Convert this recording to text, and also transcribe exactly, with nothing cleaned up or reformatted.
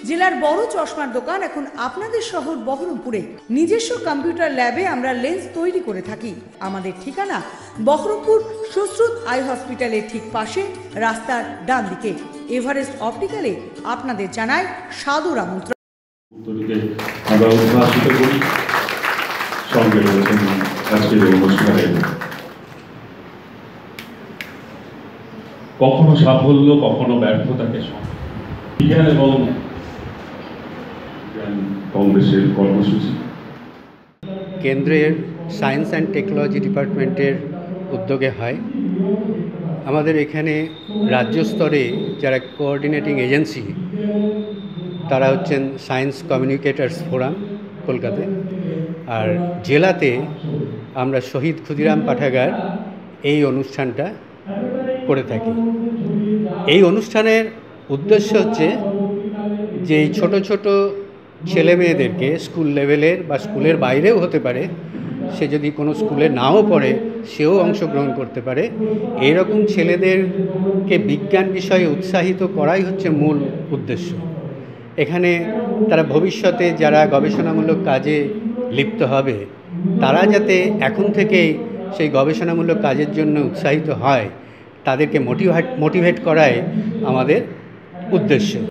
জেলার বড় চশমার দোকান এখন আপনাদের শহর বহরমপুরে। নিজস্ব কম্পিউটার ল্যাবে আমরা লেন্স তৈরি করে থাকি। আমাদের ঠিকানা বহরমপুর সুশ্রুত আই হসপিটালের ঠিক পাশে, রাস্তার ডান দিকে। এভারেস্ট অপটিক্যালে আপনাদের জানায় সাদর আমন্ত্রণ। আমরা উদ্ভাসিত করি সঙ্গে রয়েছেন আজকের অনুষ্ঠানে। কখনো সাফল্য, কখনো ব্যর্থতাকে বিজ্ঞান এবং কংগ্রেসের কর্মসূচি কেন্দ্রের সায়েন্স অ্যান্ড টেকনোলজি ডিপার্টমেন্টের উদ্যোগে হয়। আমাদের এখানে রাজ্য স্তরে যারা কোঅর্ডিনেটিং এজেন্সি তারা হচ্ছেন সায়েন্স কমিউনিকেটার্স ফোরাম কলকাতায়, আর জেলাতে আমরা শহীদ ক্ষুদিরাম পাঠাগার এই অনুষ্ঠানটা করে থাকি। এই অনুষ্ঠানের উদ্দেশ্য হচ্ছে যে এই ছোটো ছোটো ছেলে মেয়েদেরকে স্কুল লেভেলের বা স্কুলের বাইরেও হতে পারে, সে যদি কোনো স্কুলে নাও পড়ে সেও অংশগ্রহণ করতে পারে, এইরকম ছেলেদেরকে বিজ্ঞান বিষয়ে উৎসাহিত করাই হচ্ছে মূল উদ্দেশ্য। এখানে তারা ভবিষ্যতে যারা গবেষণামূলক কাজে লিপ্ত হবে তারা যাতে এখন থেকেই সেই গবেষণামূলক কাজের জন্য উৎসাহিত হয়, তাদেরকে মোটিভেট মোটিভেট করাই আমাদের উদ্দেশ্য।